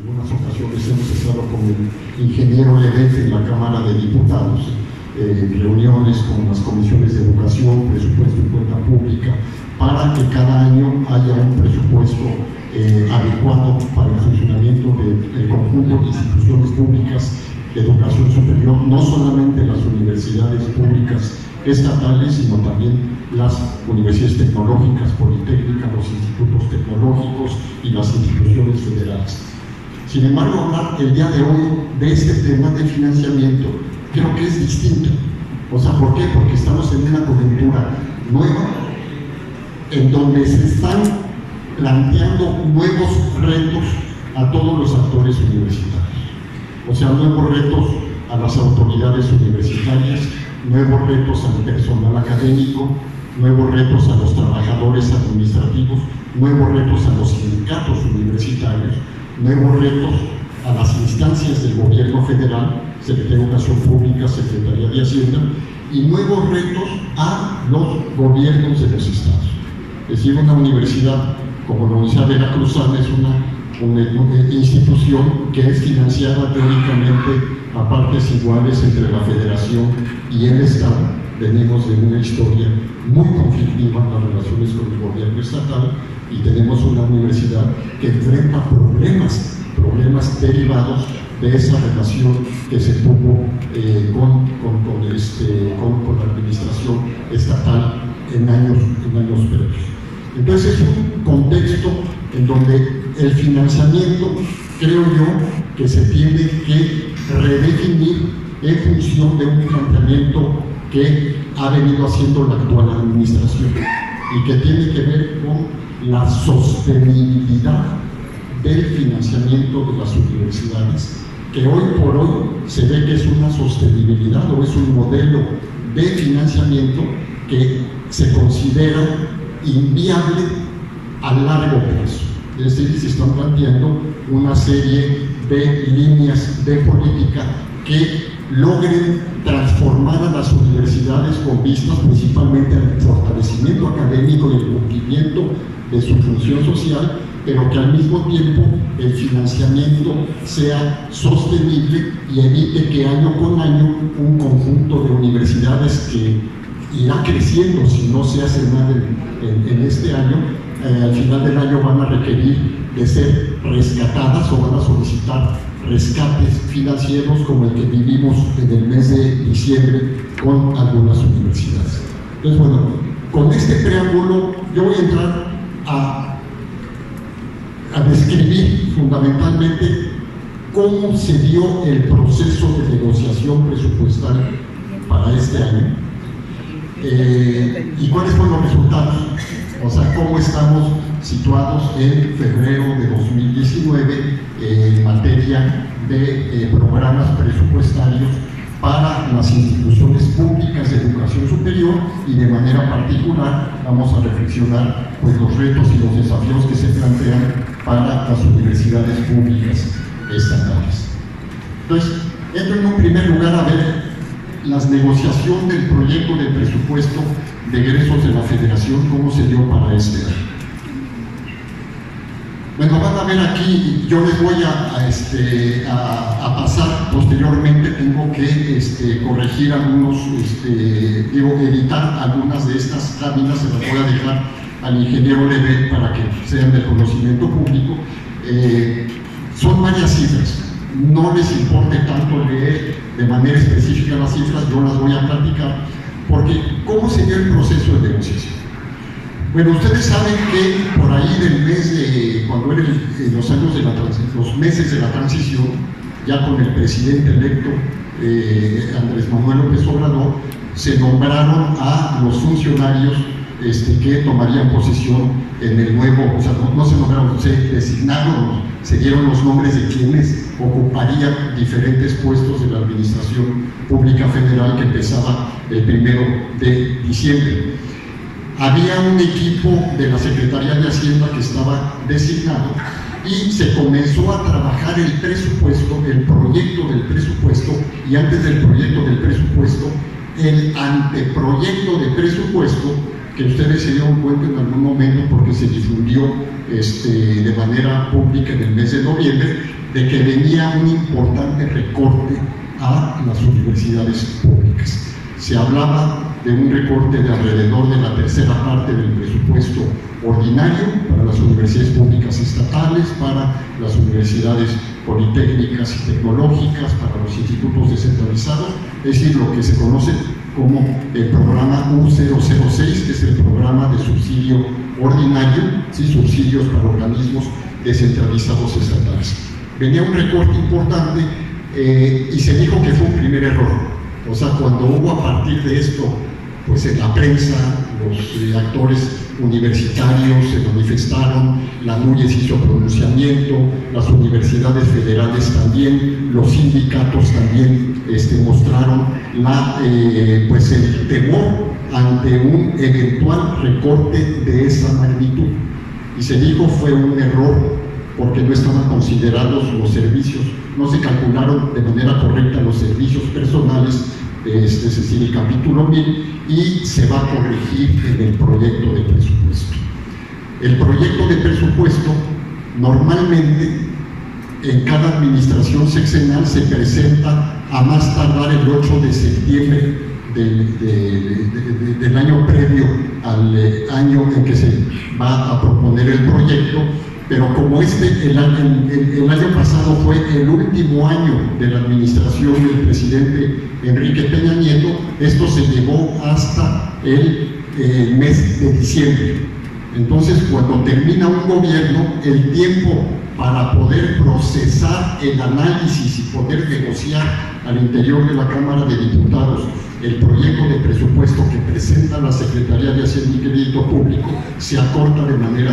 algunas ocasiones hemos estado con el ingeniero Ledesma en la Cámara de Diputados, reuniones con las comisiones de educación, presupuesto y cuenta pública, para que cada año haya un presupuesto adecuado para el funcionamiento del conjunto de instituciones públicas de educación superior, no solamente las universidades públicas estatales, sino también las universidades tecnológicas, politécnicas, los institutos tecnológicos y las instituciones federales. Sin embargo, hablar el día de hoy de este tema de financiamiento creo que es distinto. O sea, ¿por qué? Porque estamos en una coyuntura nueva en donde se están planteando nuevos retos a todos los actores universitarios. O sea, nuevos retos a las autoridades universitarias, nuevos retos al personal académico, nuevos retos a los trabajadores administrativos, nuevos retos a los sindicatos universitarios, nuevos retos a las instancias del gobierno federal, Secretaría de Educación Pública, Secretaría de Hacienda, y nuevos retos a los gobiernos de los estados. Es decir, una universidad como la Universidad Veracruzana es una institución que es financiada teóricamente a partes iguales entre la Federación y el Estado. Venimos de una historia muy conflictiva en las relaciones con el gobierno estatal y tenemos una universidad que enfrenta problemas derivados de esa relación que se tuvo con la administración estatal en años previos. Entonces es un contexto en donde el financiamiento, creo yo, que se tiene que redefinir en función de un planteamiento que ha venido haciendo la actual administración y que tiene que ver con la sostenibilidad del financiamiento de las universidades, que hoy por hoy se ve que es una sostenibilidad o es un modelo de financiamiento que se considera inviable a largo plazo. Es decir, se están planteando una serie de líneas de política que logren transformar a las universidades con vistas principalmente al fortalecimiento académico y el cumplimiento de su función social, pero que al mismo tiempo el financiamiento sea sostenible y evite que año con año un conjunto de universidades que irá creciendo si no se hace nada en este año, al final del año van a requerir de ser rescatadas o van a solicitar rescates financieros como el que vivimos en el mes de diciembre con algunas universidades. Entonces, bueno, con este preámbulo yo voy a entrar a describir fundamentalmente cómo se dio el proceso de negociación presupuestal para este año y cuáles fueron los resultados. O sea, cómo estamos situados en febrero de 2019 en materia de programas presupuestarios para las instituciones públicas de educación superior, y de manera particular vamos a reflexionar pues, los retos y los desafíos que se plantean para las universidades públicas estatales. Entonces, entro en un primer lugar a ver la negociación del proyecto de presupuesto de egresos de la Federación, cómo se dio para este año. Bueno, van a ver aquí, yo les voy a pasar posteriormente, tengo que corregir algunos, editar algunas de estas láminas, se las voy a dejar al ingeniero Leve para que sean de conocimiento público. Son varias cifras, no les importe tanto leer de manera específica las cifras, yo las voy a platicar, porque ¿cómo se dio el proceso de negociación? Bueno, ustedes saben que por ahí del mes de, cuando eran los años de los meses de la transición, ya con el presidente electo Andrés Manuel López Obrador, se nombraron a los funcionarios que tomarían posesión en el nuevo, o sea, no se nombraron, se designaron, se dieron los nombres de quienes ocuparían diferentes puestos de la Administración Pública Federal que empezaba el 1 de diciembre. Había un equipo de la Secretaría de Hacienda que estaba designado y se comenzó a trabajar el presupuesto, el proyecto del presupuesto, y antes del proyecto del presupuesto, el anteproyecto de presupuesto, que ustedes se dieron cuenta en algún momento porque se difundió de manera pública en el mes de noviembre, de que venía un importante recorte a las universidades públicas. Se hablaba de un recorte de alrededor de la tercera parte del presupuesto ordinario para las universidades públicas estatales, para las universidades politécnicas y tecnológicas, para los institutos descentralizados, es decir, lo que se conoce como el programa U006, que es el programa de subsidio ordinario, ¿sí? Subsidios para organismos descentralizados estatales. Venía un recorte importante y se dijo que fue un primer error. O sea, cuando hubo a partir de esto, pues en la prensa, los actores universitarios se manifestaron, la NUYES hizo pronunciamiento, las universidades federales también, los sindicatos también mostraron pues el temor ante un eventual recorte de esa magnitud. Y se dijo fue un error porque no estaban considerados los servicios, no se calcularon de manera correcta los servicios personales, es decir, el capítulo 1000, y se va a corregir en el proyecto de presupuesto. El proyecto de presupuesto normalmente en cada administración sexenal se presenta a más tardar el 8 de septiembre del año previo al año en que se va a proponer el proyecto, pero como el año pasado fue el último año de la administración del presidente Enrique Peña Nieto, esto se llevó hasta el mes de diciembre. Entonces, cuando termina un gobierno, el tiempo para poder procesar el análisis y poder negociar al interior de la Cámara de Diputados el proyecto de presupuesto que presenta la Secretaría de Hacienda y Crédito Público se acorta de manera